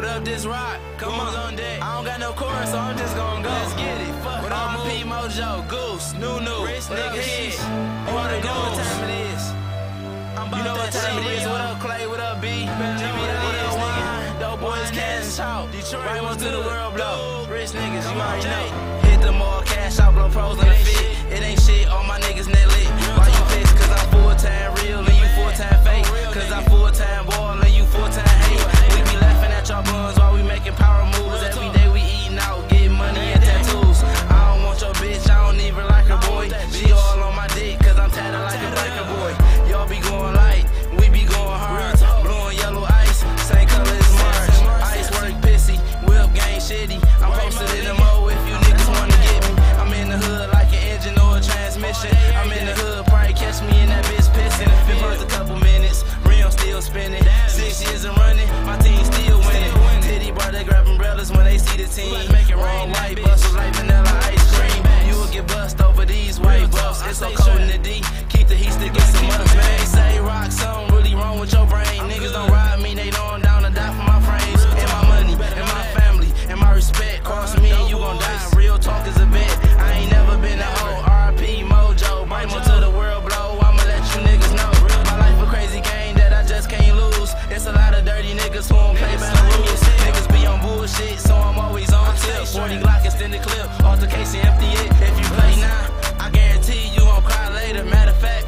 What up, this rock? Come on deck. I don't got no chorus, so I'm just gon' go. Let's get it. Fuck. What up, P Mojo, Goose, Nunu, Rich nigga Head. You wanna know what time it is? You know what time it is? What up, Clay? What up, B? What up, Wine? Doughboyz Cashout. Detroit, right one to the world blow. Rich niggas, you already know. Hit them all, cash out, blow pros on the fit. It ain't shit, all my niggas net lit. Why you pissed? Cause I'm full-time real and you full-time fake. Cause I'm full-time ball and you full-time hate. We be laughing at y'all buns while we making power moves. Every day we eating out, getting money and tattoos. I don't want your bitch, I don't even like her, boy. She all on my dick cause I'm tatted like a biker boy. Y'all be going light, we be going hard. Blue and yellow ice, same color as Mars. Ice work pissy, whip game shitty. I'm posted in the mo if you niggas wanna get me. I'm in the hood like an engine or a transmission. I'm in the hood, probably catch me in that bitch pissing. Been first a couple minutes, rim still spinning. 6 years and running, my team still winning. Titty bar, they grab umbrellas when they see the team. All white bustles like vanilla ice cream. You will get bust over these white buffs. It's so cold in the D, keep the heat stick in some ups. Man, they say rock, something really wrong with your brain. Niggas don't ride me, they know I'm down to die for my frames. And my money, and my family, and my respect. Cross me and you gon' die, real talk is a bet. I ain't never been a hoe, RP Mojo. Bite more to the world blow, I'ma let you niggas know. My life a crazy game that I just can't lose. It's a lot of dirty niggas who don't play by the rules. Niggas be on bullshit, so I'm always on tip. 40 Glock extended clip, altercation empty it. If you play now, I guarantee you gon' cry later. Matter of fact,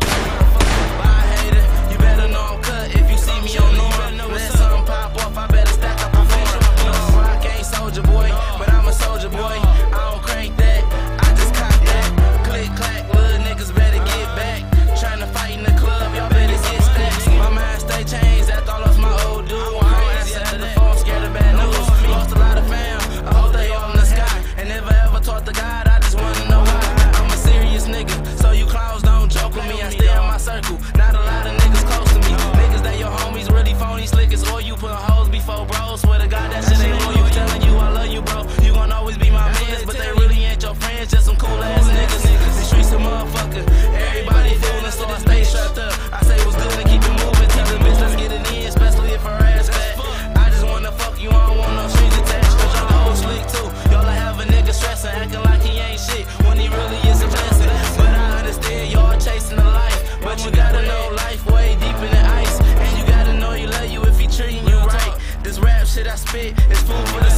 bye hater, you better know I'm cut. If you see me on norm, let something pop off, I better stack up a form. No, rock ain't soldier boy, but I'm a soldier boy. I don't crank that, I just cock that. Click clack, little niggas better get back. Tryna fight in the club, y'all better get stacked. My mind stay changed after I lost my old dude. I don't answer at the phone, scared of bad news. Lost a lot of fam, I hope they all in the sky. And never ever talk to God, I just wanna know why. I'm a serious nigga, so you clowns don't joke with me. I stay in my circle, not a lot of niggas close to me. Niggas that your homies really phony, slick as oil. You put hoes before bros. Swear to God that shit ain't loyal. Telling you I love you, bro. You gon' always be my mans, but they really ain't your friends. Just some cool ass niggas. The streets a motherfucker. Everybody feeling, so I stay strapped up. I say what's good and keep it moving. Tell the bitch let's get it in, especially if her ass fat. I just wanna fuck you, I don't want no strings attached. Cause y'all whole slick too. Y'all have a nigga stressing, acting like he ain't shit when he really is a blessing. But I understand y'all chasing the life, but you gotta know life way deeper than ice. And you gotta know you love you if he treating you right. This rap shit I spit is food for the